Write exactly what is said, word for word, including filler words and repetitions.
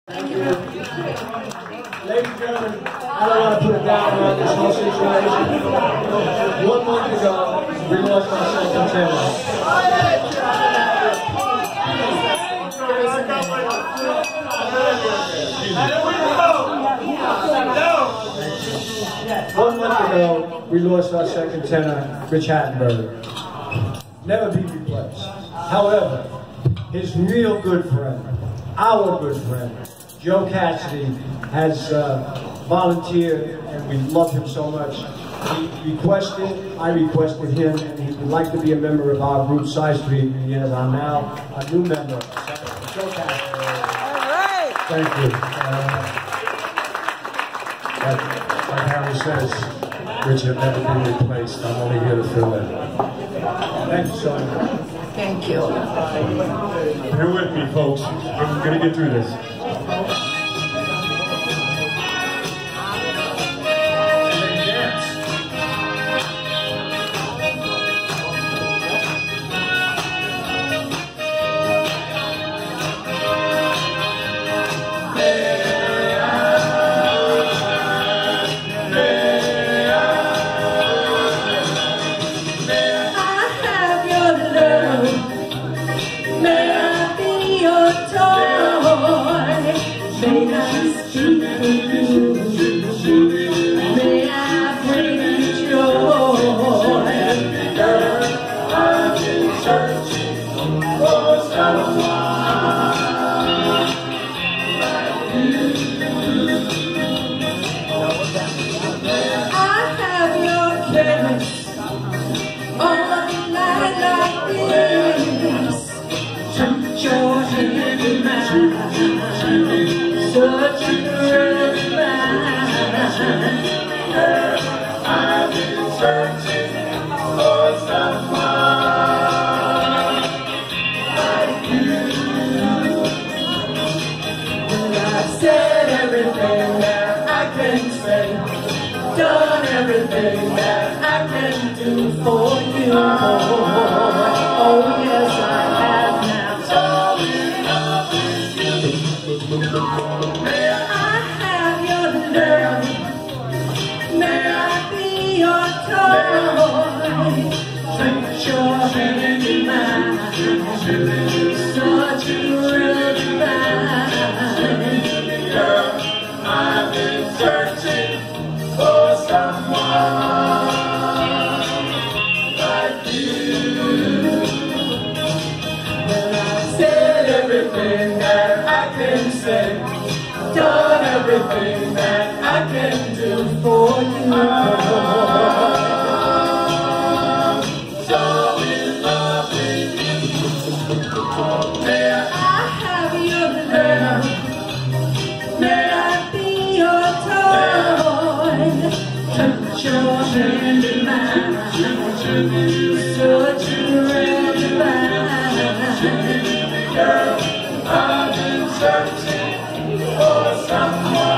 Thank you. Ladies and gentlemen, I don't want to put it down on this whole situation. One month ago, we lost our self-control. One month ago, we lost our second tenor, Rich Hattenberg. Never be replaced. However, his real good friend, our good friend, Joe Cassidy, has uh, volunteered, and we love him so much. He requested, I requested him, and he would like to be a member of our group, I Sighc, and he is our now a new member. Joe Cassidy. All right. Thank you. Uh, like, like Harry says, Richard will never be replaced. I'm only here to fill in. Thank you so much. Thank you. Bear with me, folks. We're going to get through this. May I speak with you? May I bring you joy? I've been searching for someone like you. I have your kiss all night like this. Touch your hand in mine. Such a great man. I've been searching for someone like you. And I've said everything that I can say, done everything that I can do for you. Oh yes, I have now. May I have your love? May I be your toy? Put your hand in mine. Such a real divine. Girl, I've been searching for someone like you. Well, I've said everything that I can say, done everything that I can do for you. So in love with you. May I have your love? May I be your toy? Touch your hand in mine. Such a real divine. Girl, I've been searching for someone